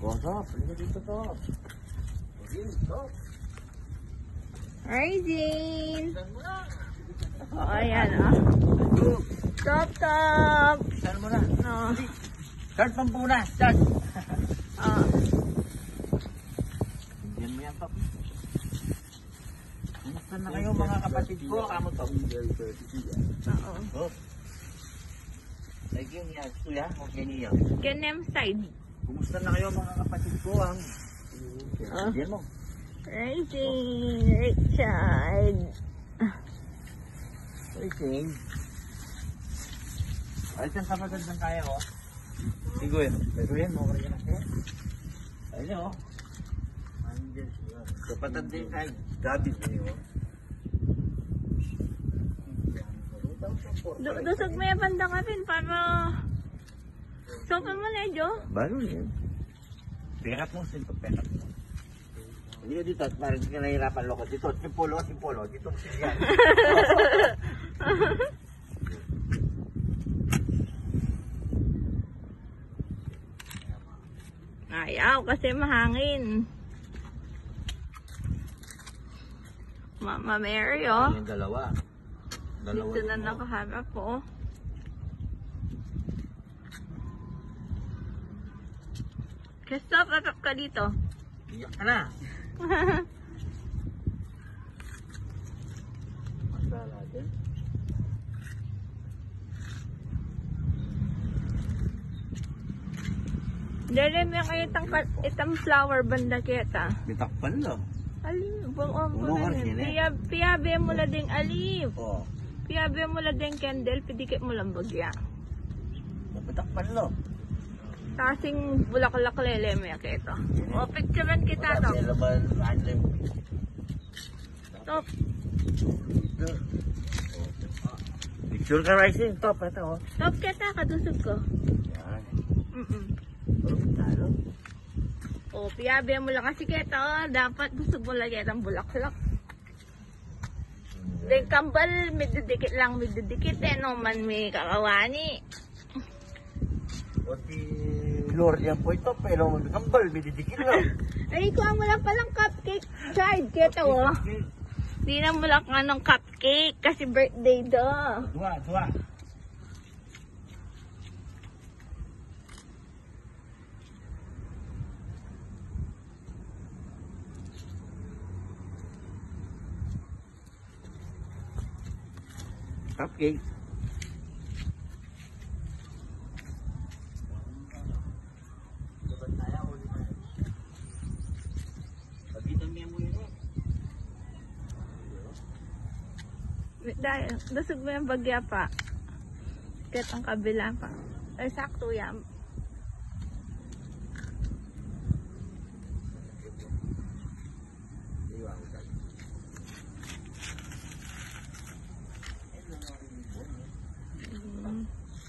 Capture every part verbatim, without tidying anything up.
Oh, top. Halika dito, top. Okay, top. Rising. Saan mo na? Oh, ayan oh. Top, top. Saan mo na? No. Start pampuna. Start. Oh. Diyan mo yan, top. Kumusta na kayo mga kapatid ko? Kamo to. Oo. Oh. Like yun yan. Kuya, okay niya. Ganem side. Kumusta na kayo mga kapatid ko? Ang... Oh. Diyan mo. Rising. Richard. Okay. Ay, saan kapatid ng kaya ko? Siguin. Siguin mo. Kaya na siya. Ayun o. Andiyan siya. Kapatid din ay David niyo. Dusog mo yung banda ka rin para... Sopa mo na, Jo. Balo niyo. Pekat mo. Sinto pekat mo. Hindi ka dito. Parang hindi ka nahihirapan loko. Dito. Simpolo. Simpolo. Dito. Yan. Ayaw kasi mahangin. Mama Mary, oh. Yung dalawa. Dalawa. Dito na nakaharap, oh. Stop, atap ka dito. Iyak ka na. Masala din. Dali mo yung itang, itang flower banda kita. Bitakpan lang. Alin, buong Uno mo ka na rin, eh. Piya, piyabe mo la ding alip. Oo. Piyabe mo la ding candle, pidikit mo lang bagya. Bitakpan lang. Kasing bulaklak lele mo yung kita. O, picturean kita to. Wala laban random. Top. Picture ka rising. Top. Ito oh. Top kita, kadusog ko. Yan. Mm-mm. Oh, talo. O, piyabe mo lang kasi kita, oh. Dapat gusto mo lang kitang bulaklak. Heaven Kambal, mididikit lang, mididikit eh, no man may kakawani. O si Lord yan po ito, pero magkambal, bididikit lang. Ay, kuha mo lang palang cupcake, child, kita, oh. Di na mo lang nga ng cupcake, kasi birthday do. Dua, dua. Cupcake. Dahil, dasog mo yung bagya pa. Kahit ang kabila pa. Ay, sakto yan. Hmm.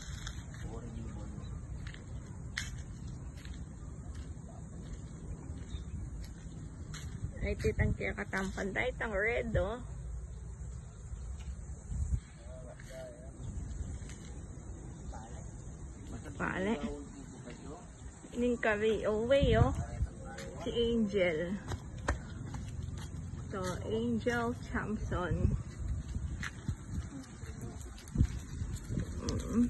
Ay, titang kaya katampan dahil itang red, oh. Pale. Ining kari away, oh. Si Angel. So, Angel Chamson. Mm.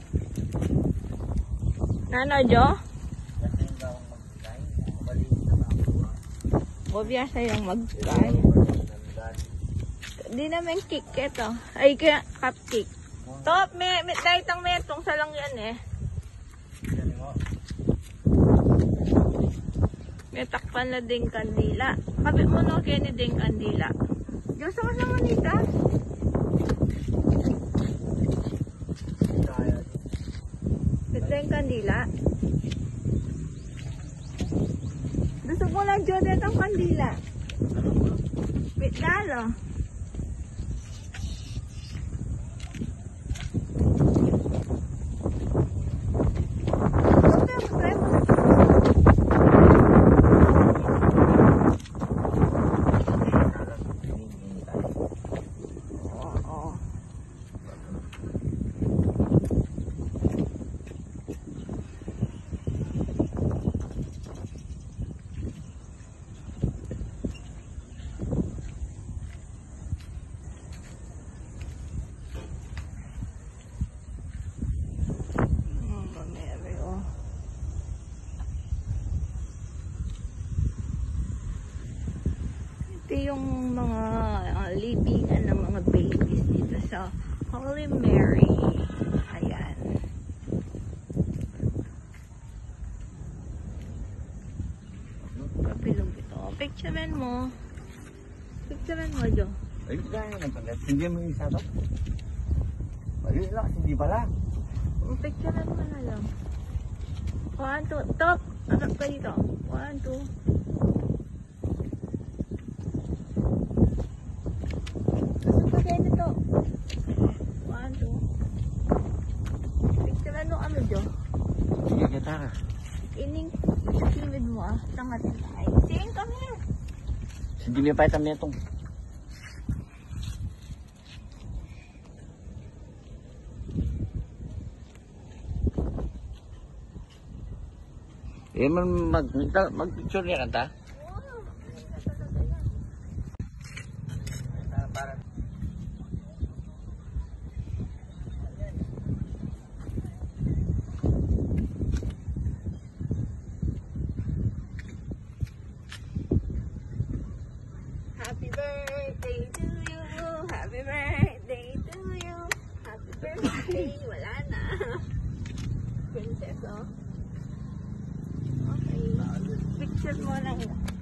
Nano, Jo? Bobiyasa yung mag-try. Di naman cake ito. Ay, kaya cupcake. Top, may, may dahil itang metong sa lang yan eh. May takpan na ding kandila. Kapit mo no, kaya ni ding kandila. Diyos ako naman nita. Ito yung kandila. Gusto mo lang, Diyos, ito ang kandila. Wait, dalo. yung mga uh, libingan ng mga babies dito sa Holy Mary. Ayan. Pabilog ito. Picturean mo. Picturean mo, Jo. Ay, gaya ng palit. Hindi mo yung isa to? Mali lang, hindi pala. Picturean mo na lang. One, two. Top. Atap ka dito. One, two. Asap ka kayo nito. One, two. Picturean mo kami, Jo. Sige, kita ka. Ining kiwid mo ah. Tangat na tayo. Sing, come here. Hindi niya pa itam niya itong. Eh, man mag, mag-picture niya kanta? Wow. Hindi na talaga yan. Para. Happy birthday to you. Happy birthday to you. Happy birthday. Wala na. Princess, oh. Okay. Picture mo lang.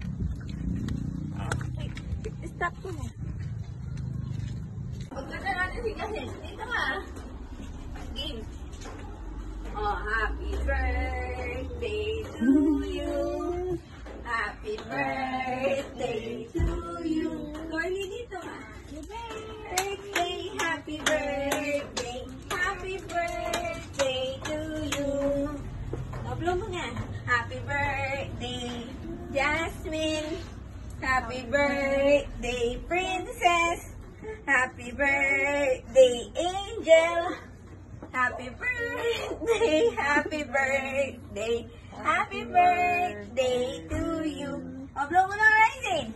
Okay. Stop ko na. Pagkata natin si Jasin. Dito ka. Game. Oh, happy birthday to you. Happy birthday to you. Corny dito ah. Birthday, happy birthday. Happy birthday to you. Upload mo nga. Happy birthday, Jasmine. Happy birthday, Princess. Happy birthday, Angel. Happy birthday, happy birthday, happy birthday to you. Upload mo na Rising.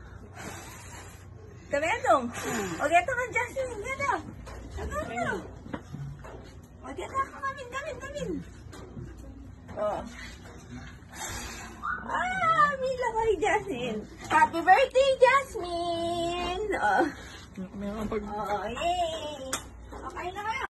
Kabetong. O geto ka, Jasmine. Geto. Geto. O geto ka, kamin, kamin, kamin. Oh. Ah, bila ko ni Jasmine. Happy birthday, Jasmine! Oh. Meron pag... Oh, yay! Okay na kayo.